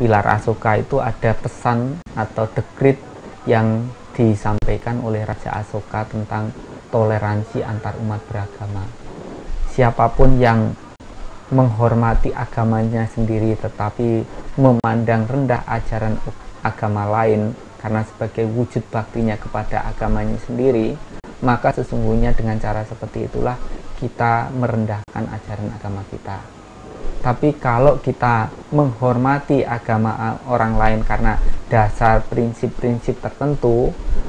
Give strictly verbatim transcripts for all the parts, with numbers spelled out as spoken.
pilar Asoka itu ada pesan atau dekrit yang disampaikan oleh Raja Asoka tentang toleransi antar umat beragama. Siapapun yang menghormati agamanya sendiri tetapi memandang rendah ajaran agama lain karena sebagai wujud baktinya kepada agamanya sendiri, maka sesungguhnya dengan cara seperti itulah kita merendahkan ajaran agama kita. Tapi kalau kita menghormati agama orang lain karena dasar prinsip-prinsip tertentu,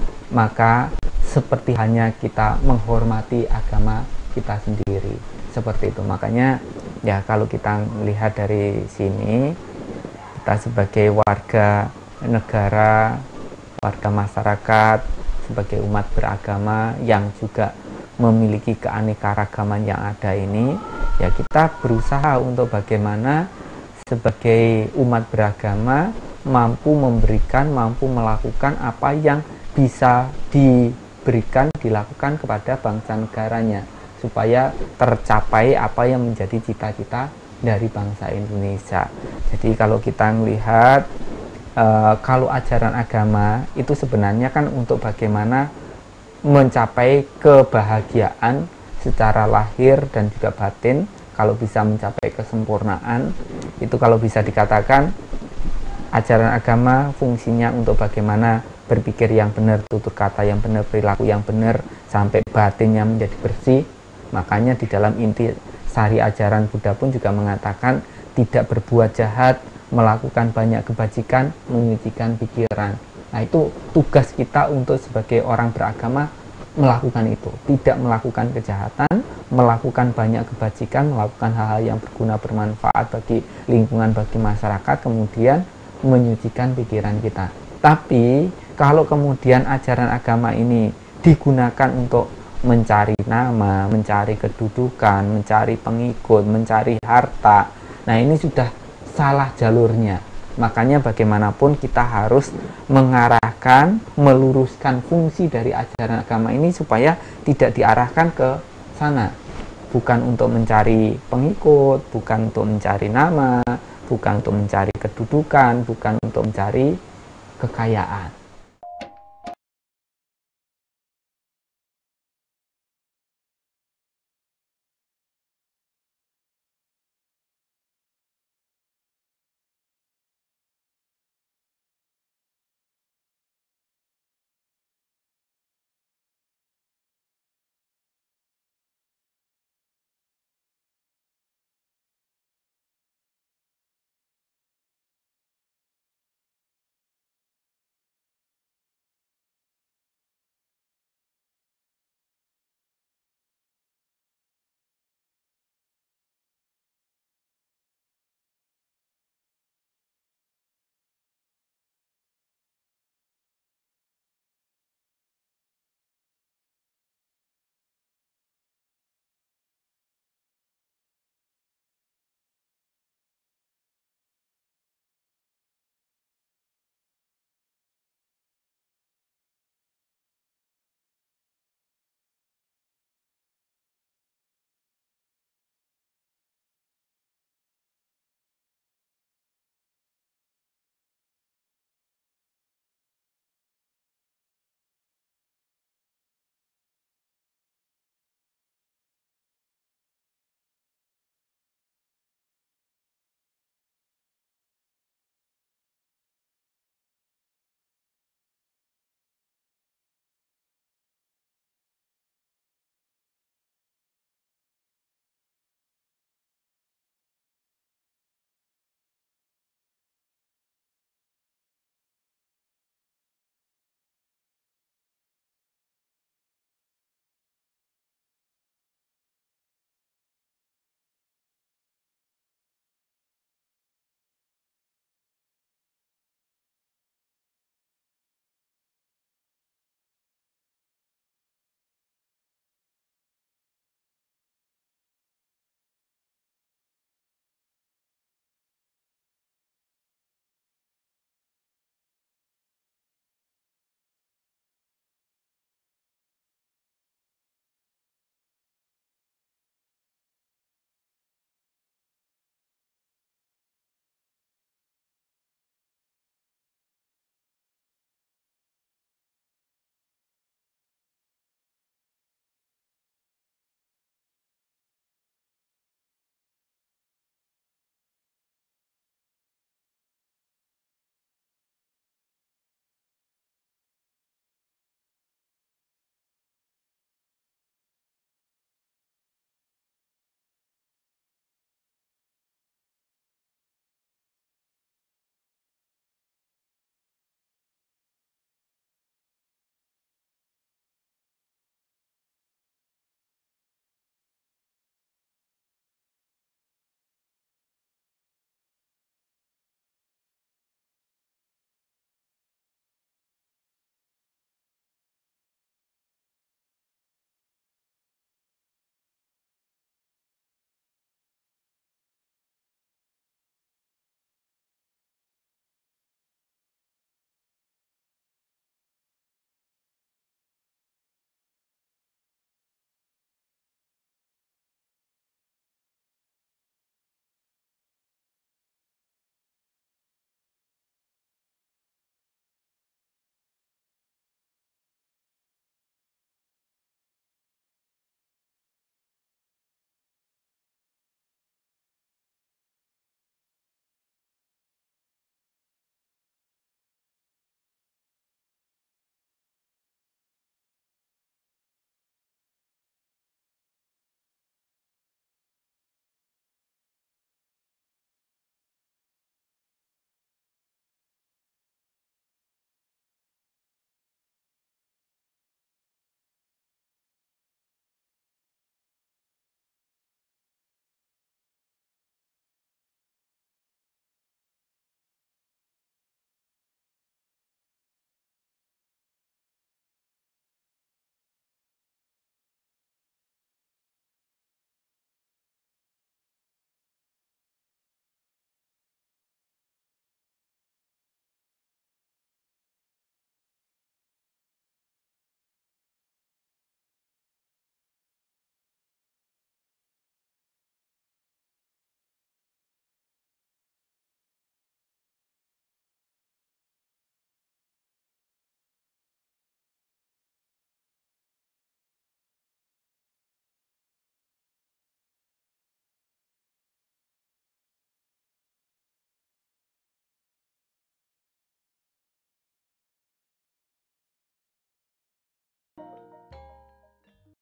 maka seperti hanya kita menghormati agama kita sendiri. Seperti itu. Makanya ya kalau kita melihat dari sini, kita sebagai warga negara, warga masyarakat, sebagai umat beragama yang juga memiliki keanekaragaman yang ada ini, ya kita berusaha untuk bagaimana sebagai umat beragama mampu memberikan, mampu melakukan apa yang bisa diberikan, dilakukan kepada bangsa negaranya, supaya tercapai apa yang menjadi cita-cita dari bangsa Indonesia. Jadi kalau kita melihat e, kalau ajaran agama itu sebenarnya kan untuk bagaimana mencapai kebahagiaan secara lahir dan juga batin. Kalau bisa mencapai kesempurnaan, itu kalau bisa dikatakan ajaran agama fungsinya untuk bagaimana berpikir yang benar, tutur kata yang benar, perilaku yang benar, sampai batinnya menjadi bersih. Makanya di dalam inti sari ajaran Buddha pun juga mengatakan tidak berbuat jahat, melakukan banyak kebajikan, menyucikan pikiran. Nah, itu tugas kita untuk sebagai orang beragama melakukan itu, tidak melakukan kejahatan, melakukan banyak kebajikan, melakukan hal-hal yang berguna, bermanfaat bagi lingkungan, bagi masyarakat, kemudian menyucikan pikiran kita. Tapi kalau kemudian ajaran agama ini digunakan untuk mencari nama, mencari kedudukan, mencari pengikut, mencari harta, nah ini sudah salah jalurnya. Makanya bagaimanapun kita harus mengarahkan, meluruskan fungsi dari ajaran agama ini supaya tidak diarahkan ke sana. Bukan untuk mencari pengikut, bukan untuk mencari nama, bukan untuk mencari kedudukan, bukan untuk mencari kekayaan.